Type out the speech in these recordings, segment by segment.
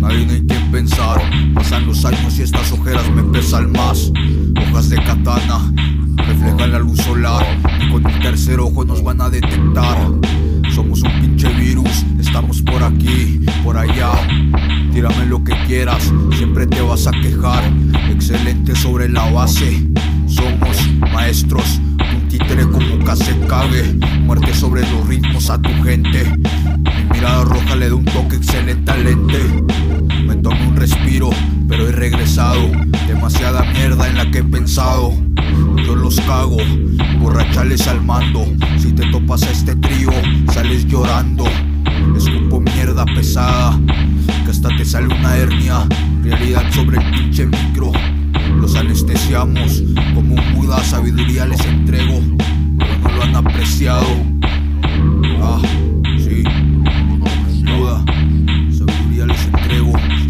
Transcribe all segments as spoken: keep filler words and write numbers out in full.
Ahí no hay que pensar. Pasan los años y estas ojeras me pesan más. Hojas de katana reflejan la luz solar, y con el tercer ojo nos van a detectar. Somos un pinche virus, estamos por aquí, por allá. Tírame lo que quieras, siempre te vas a quejar. Excelente sobre la base, somos maestros. Un títere como Kazekage, muerte sobre los ritmos a tu gente. Mi mirada roja le da un toque excelente al lente. Me tomo un respiro, pero he regresado. Demasiada mierda en la que he pensado. Yo los cago, borrachales al mando. Si te topas a este trío, sales llorando. Escupo mierda pesada, que hasta te sale una hernia. Realidad sobre el pinche micro. Los anestesiamos, como un Buda, sabiduría les entrego, pero no lo han apreciado. Ah, sí, Buda, sabiduría les entrego.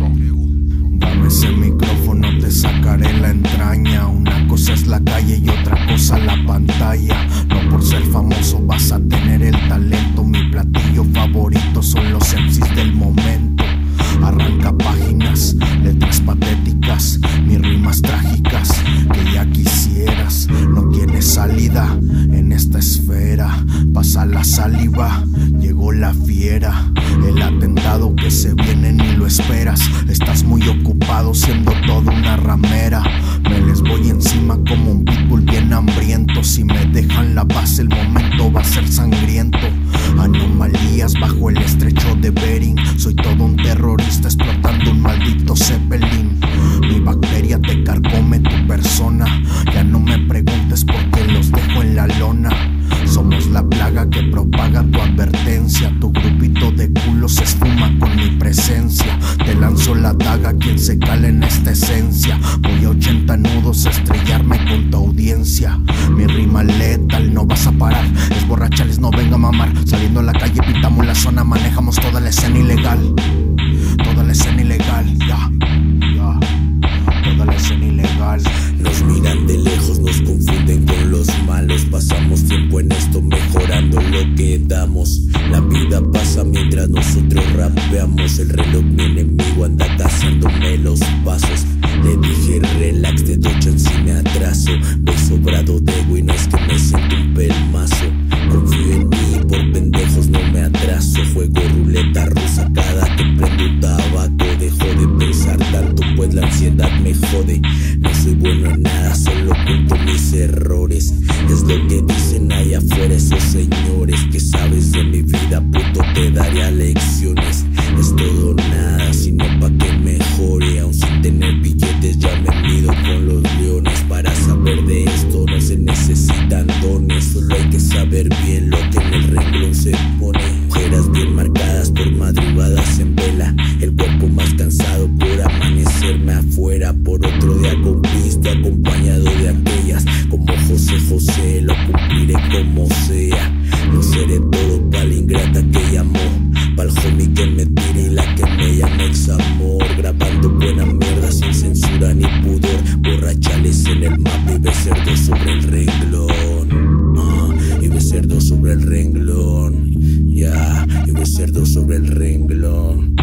Dame ese micrófono, te sacaré la entraña. Una cosa es la calle y otra cosa la pantalla. No por ser famoso vas a tener el talento. Mi platillo favorito son los M Cs del momento. Arranca páginas, letras patéticas, mis rimas trágicas que ya quisieras. No tienes salida en esta esfera. Pasa la saliva, llegó la fiera. El atentado que se viene ni lo esperas. Estás muy ocupado siendo toda una ramera. Me les voy encima como un pitbull bien hambriento. Si me dejan la base el momento va a ser sangriento. Anomalías bajo el estrecho de Bering. Soy todo un terrorista explotando un maldito Zeppelin. Mi bacteria te carcome tu persona. Ya no me preguntes por qué los dejo en la lona. Somos la plaga que propaga tu advertencia. Tu grupito de culos se esfuma con mi presencia. Te lanzo la daga quien se cala en esta esencia. Voy a ochenta nudos a estrellarme con tu audiencia. Mi rima letal, no vas a parar. Es borrachales, no venga a mamar. Saliendo a la calle pintamos la zona. Manejamos toda la escena ilegal. Toda la escena ilegal, ya, ya. Toda la escena ilegal. Nos miran de lejos, nos confunden con los malos. Pasamos tiempo en esto mejorando lo que damos. La vida pasa mientras nosotros rapeamos. El reloj mi enemigo anda cazándome los pasos. Le dije relax, de docho en sí me atraso. Voy sobrado de ego y no es que me siento un pelmazo. Confío en mí, por pendejos no me atraso. Juego ruleta rusa cada que prendo un tabaco. Dejo de pensar tanto pues la ansiedad me jode. No soy bueno en nada, solo oculto mis errores. Es lo que dicen allá afuera esos señores. Que sabes de mi vida, puto, te daría lecciones. Es todo o nada, sino pa' que mejore. Aún sin tener billetes ya me mido con los leones. Para saber de esto no se necesitan dones. Solo hay que saber bien lo que en el renglón se pone. Ojeras bien marcadas por madrugadas en vela. El cuerpo más cansado por amanecerme afuera. Por otro día con pisto acompañado de aquellas. Como José José lo cumpliré como sea. No seré todo pa' la ingrata que llamó, pa'l homie que me tire y la que me llame examor. Grabando buena mierda sin censura ni pudor. Borrachales en el mapa y ve cerdo sobre el renglón. uh, Y ve cerdo sobre el renglón. Ya, yeah, y ve cerdo sobre el renglón.